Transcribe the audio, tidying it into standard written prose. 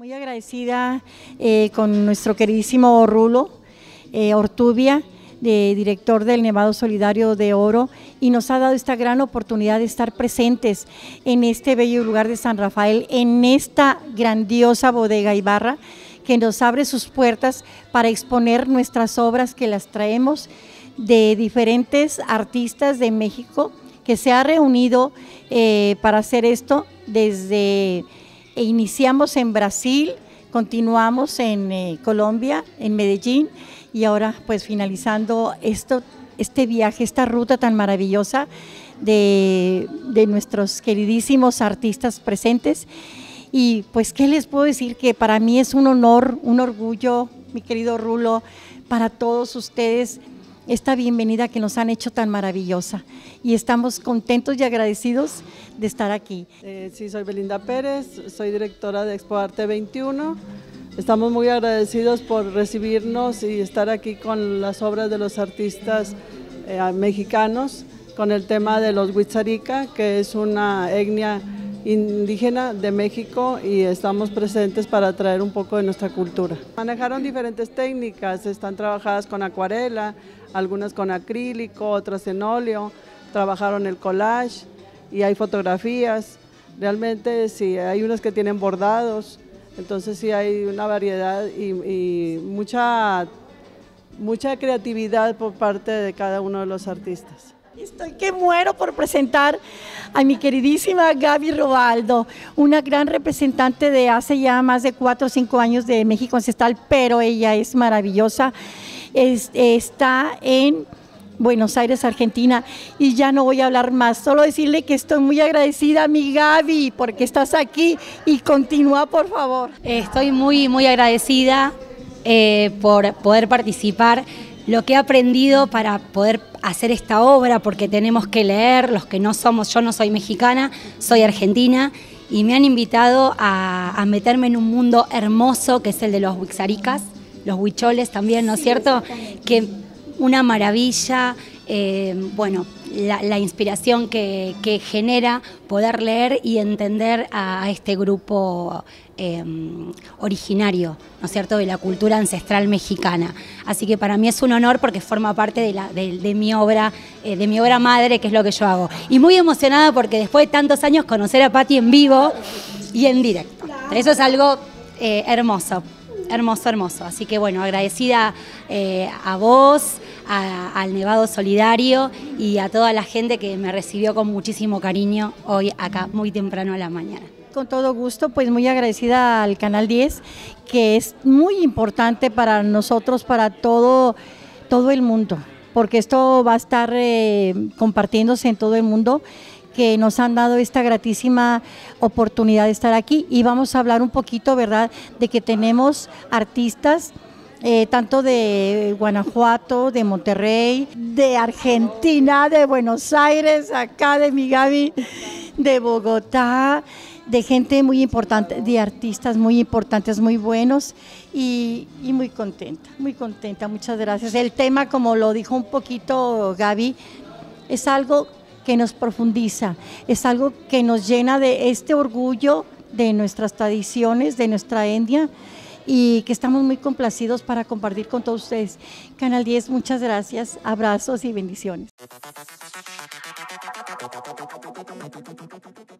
Muy agradecida con nuestro queridísimo Rulo Ortubia, director del Nevado Solidario de Oro, y nos ha dado esta gran oportunidad de estar presentes en este bello lugar de San Rafael, en esta grandiosa bodega y barra que nos abre sus puertas para exponer nuestras obras, que las traemos de diferentes artistas de México, que se ha reunido para hacer esto desde... Iniciamos en Brasil, continuamos en Colombia, en Medellín, y ahora pues finalizando este viaje, esta ruta tan maravillosa de nuestros queridísimos artistas presentes. Y pues qué les puedo decir, que para mí es un honor, un orgullo, mi querido Rulo, para todos ustedes, esta bienvenida que nos han hecho tan maravillosa, y estamos contentos y agradecidos de estar aquí. Sí, soy Belinda Pérez, soy directora de Expo Arte 21. Estamos muy agradecidos por recibirnos y estar aquí con las obras de los artistas mexicanos, con el tema de los Huitzarica, que es una etnia indígena de México, y estamos presentes para traer un poco de nuestra cultura. Manejaron diferentes técnicas, están trabajadas con acuarela, algunas con acrílico, otras en óleo, trabajaron el collage y hay fotografías. Realmente sí, hay unas que tienen bordados, entonces sí hay una variedad y mucha creatividad por parte de cada uno de los artistas. Estoy que muero por presentar a mi queridísima Gaby Robaldo, una gran representante de hace ya más de 4 o 5 años de México Ancestral, pero ella es maravillosa. Está en Buenos Aires, Argentina, y ya no voy a hablar más, solo decirle que estoy muy agradecida a mi Gaby porque estás aquí, y continúa, por favor. Estoy muy agradecida por poder participar, lo que he aprendido para poder hacer esta obra, porque tenemos que leer, los que no somos, yo no soy mexicana, soy argentina, y me han invitado a meterme en un mundo hermoso que es el de los huixaricas, los huicholes también, ¿no es cierto? Que una maravilla, bueno, la inspiración que genera poder leer y entender a este grupo originario, ¿no es cierto?, de la cultura ancestral mexicana. Así que para mí es un honor porque forma parte de mi obra madre, que es lo que yo hago. Y muy emocionada porque después de tantos años conocer a Patti en vivo y en directo. Eso es algo hermoso. Hermoso. Así que bueno, agradecida a vos, al Nevado Solidario y a toda la gente que me recibió con muchísimo cariño hoy acá, muy temprano a la mañana. Con todo gusto, pues muy agradecida al Canal 10, que es muy importante para nosotros, para todo el mundo, porque esto va a estar compartiéndose en todo el mundo, que nos han dado esta gratísima oportunidad de estar aquí. Y vamos a hablar un poquito, ¿verdad?, de que tenemos artistas tanto de Guanajuato, de Monterrey, de Argentina, de Buenos Aires, acá de mi Gaby, de Bogotá, de gente muy importante, de artistas muy importantes, muy buenos, y muy contenta, muchas gracias. El tema, como lo dijo un poquito Gaby, es algo que nos profundiza, es algo que nos llena de este orgullo de nuestras tradiciones, de nuestra etnia, y que estamos muy complacidos para compartir con todos ustedes. Canal 10, muchas gracias, abrazos y bendiciones.